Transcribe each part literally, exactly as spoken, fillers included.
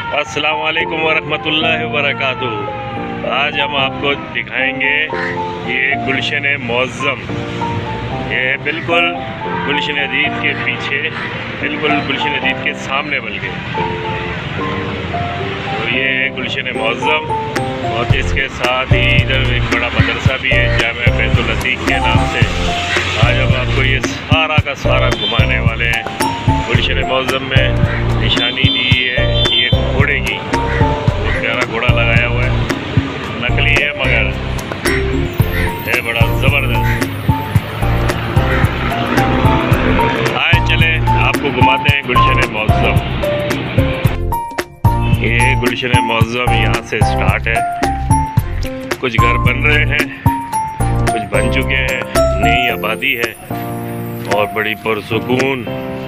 अस्सलाम वालेकुम वरहमतुल्लाहि वबरकातुहू। आज हम आपको दिखाएंगे ये गुलशन मुअज़्ज़म। ये बिल्कुल गुलशन अदीद के पीछे, बिल्कुल गुलशन अदीद के सामने बल्कि तो ये गुलशन मुअज़्ज़म और इसके साथ ही इधर एक बड़ा मदरसा भी है जामिया बैतुल अतीक के नाम से। आज हम आपको ये सारा का सारा घुमाने वाले हैं। गुलशन मुअज़्ज़म में निशानी दी है ये घोड़े की, बहुत प्यारा घोड़ा लगाया हुआ है, नकली है मगर है बड़ा ज़बरदस्त। आए चले आपको घुमाते हैं गुलशन मुअज़्ज़म। ये गुलशन मुअज़्ज़म यहाँ से स्टार्ट है। कुछ घर बन रहे हैं, कुछ बन चुके हैं, नई आबादी है और बड़ी पुरसुकून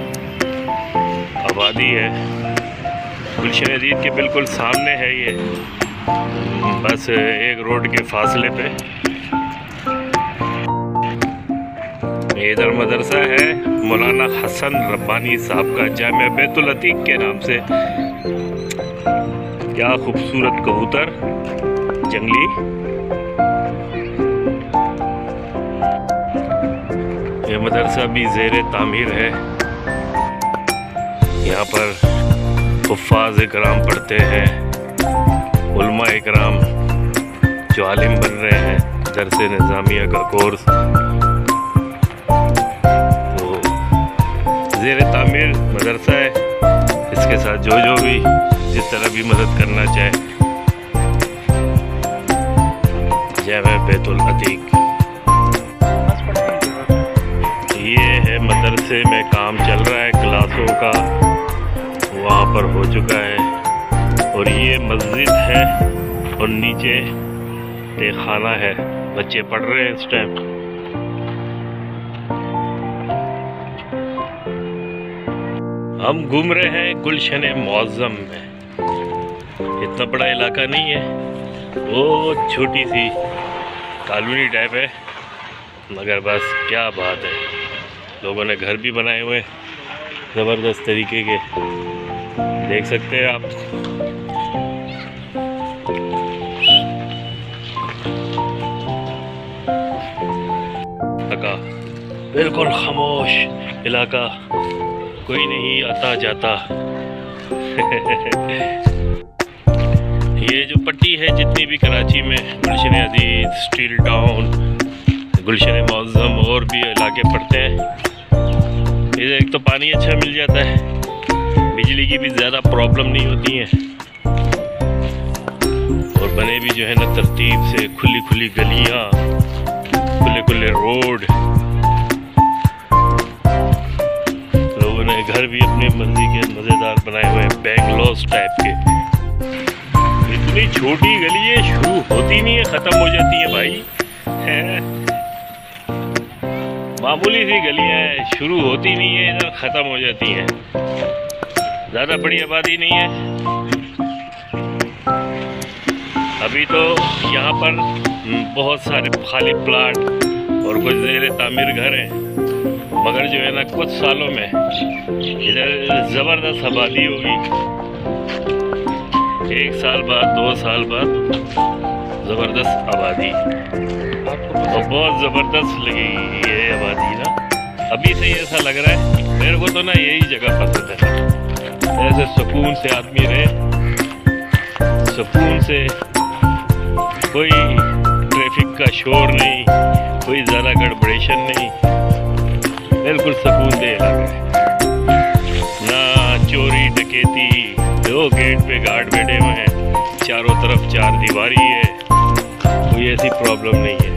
आबादी है। गुलशन अदीद के बिल्कुल सामने है ये, बस एक रोड के फासले पे। इधर मदरसा है मौलाना हसन रब्बानी साहब का जामिया बैतुल अतीक के नाम से। क्या खूबसूरत कबूतर जंगली। ये मदरसा भी ज़ेरे तामीर है। यहाँ पर हुफ़ाज़ इकराम पढ़ते हैं, उलमा इकराम जो आलिम बन रहे हैं, दरसे निज़ामिया का कोर्स। तो ज़ेरे तामीर मदरसा है। इसके साथ जो जो भी जिस तरह भी मदद करना चाहे, जामिया बैतुल अतीक। ये है मदरसे में काम चल रहा है, क्लासों का वहाँ पर हो चुका है। और ये मस्जिद है और नीचे एक खाना है, बच्चे पढ़ रहे हैं इस टाइम। हम घूम रहे हैं गुलशन मुअज़्ज़म में। इतना बड़ा इलाका नहीं है, वो छोटी सी कॉलोनी टाइप है, मगर बस क्या बात है। लोगों ने घर भी बनाए हुए ज़बरदस्त तरीके के, देख सकते हैं आप। बिल्कुल खामोश इलाका, कोई नहीं आता जाता। ये जो पट्टी है जितनी भी कराची में, गुलशन अदीद, स्टील टाउन, गुलशन मुअज़्ज़म और भी इलाके पड़ते हैं। इधर एक तो पानी अच्छा मिल जाता है, बिजली की भी ज़्यादा प्रॉब्लम नहीं होती है, और बने भी जो है ना तरतीब से, खुली खुली गलियां, खुले खुले रोड। लोगों ने घर भी अपने मर्जी के मज़ेदार बनाए हुए हैं, बेंगलोस टाइप के। इतनी छोटी गली है, शुरू होती नहीं है, ख़त्म हो जाती है भाई। है मामूली सी गलियां हैं, शुरू होती नहीं है, इधर ख़त्म हो जाती हैं। ज़्यादा बड़ी आबादी नहीं है अभी तो। यहाँ पर बहुत सारे खाली प्लाट और कुछ ज़ेरे तामीर घर हैं, मगर जो है ना कुछ सालों में इधर ज़बरदस्त आबादी होगी। एक साल बाद, दो साल बाद ज़बरदस्त आबादी, और बहुत ज़बरदस्त लगेगी ये आबादी ना। अभी से ही ऐसा लग रहा है मेरे को तो ना, यही जगह पसंद है। ऐसे सुकून से आदमी रहे, सुकून से, कोई ट्रैफिक का शोर नहीं, कोई ज़रा गड़बड़ेशन नहीं, बिल्कुल सुकून दे इलाका है। ना चोरी डकैती, दो गेट पे गार्ड बैठे हुए हैं, चारों तरफ चार दीवारी है, कोई ऐसी प्रॉब्लम नहीं है,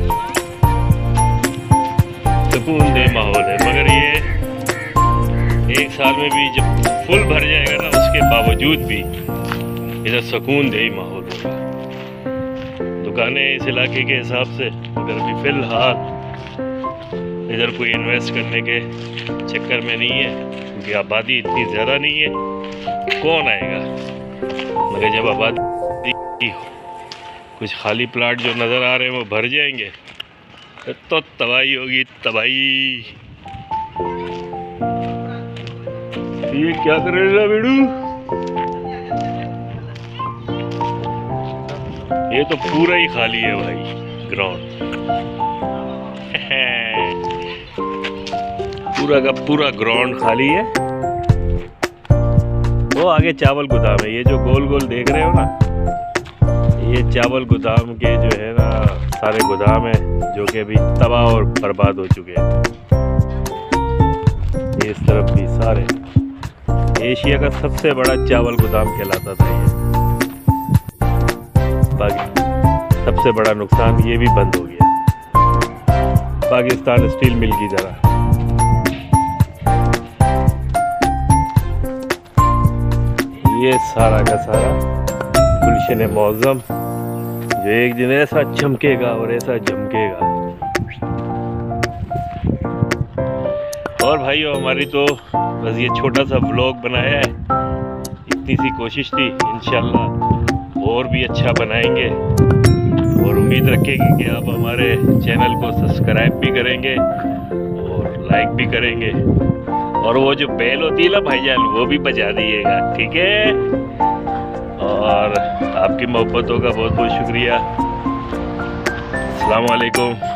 सुकून दे माहौल है। मगर ये एक साल में भी जब फुल भर जाएगा ना, उसके बावजूद भी इधर सुकून दे माहौल होगा। दुकानें इस इलाके के हिसाब से, मगर अभी फ़िलहाल इधर कोई इन्वेस्ट करने के चक्कर में नहीं है, क्योंकि आबादी इतनी ज़्यादा नहीं है, कौन आएगा। मगर जब आबादी कुछ खाली प्लाट जो नज़र आ रहे हैं वो भर जाएंगे तो तबाही होगी, तबाही। ये क्या कर रहे हैं बेड़ू? ये तो पूरा ही खाली है भाई ग्राउंड। पूरा का पूरा ग्राउंड खाली है। वो आगे चावल गोदाम है, ये जो गोल गोल देख रहे हो ना, ये चावल गोदाम के जो है ना सारे गोदाम है जो कि अभी तबाह और बर्बाद हो चुके हैं। इस तरफ भी सारे, एशिया का सबसे बड़ा चावल गोदाम कहलाता था ये। बाकी सबसे बड़ा नुकसान ये भी बंद हो गया, पाकिस्तान स्टील मिल की तरह। ये सारा का सारा गुलशन मौज़म जो एक दिन ऐसा चमकेगा और ऐसा झमकेगा। और भाइयों हमारी तो बस ये छोटा सा व्लॉग बनाया है, इतनी सी कोशिश थी। इंशाल्लाह और भी अच्छा बनाएंगे और उम्मीद रखेंगे कि आप हमारे चैनल को सब्सक्राइब भी करेंगे और लाइक भी करेंगे, और वो जो बेल होती है ना भाईजान वो भी बजा दीजिएगा, ठीक है। और आपकी मोहब्बतों का बहुत बहुत शुक्रिया। अस्सलाम वालेकुम।